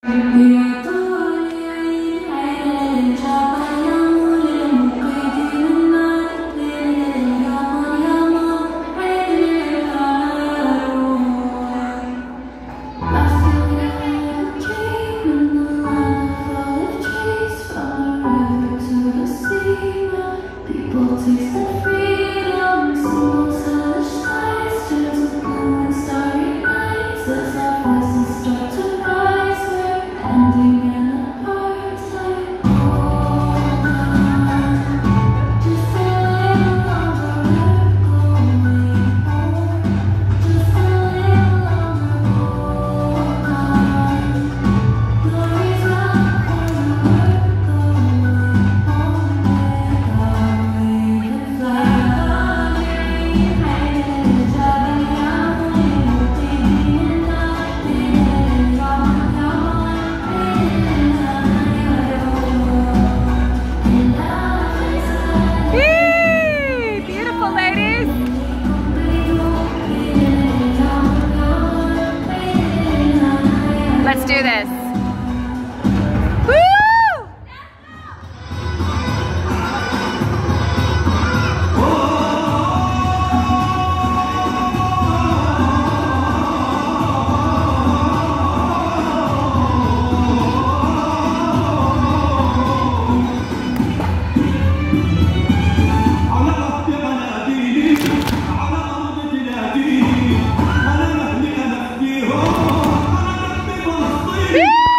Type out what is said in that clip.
People taste the freedom, symbols of the skies, turns to blue and starry nights. As our voices start to rise, we're ending in apartheid. Hold on, just a little longer, we're going home. Just a little longer, hold on. Glory's around the corner, we're going home. Beautiful, ladies. Let's do this. Woo! Yeah!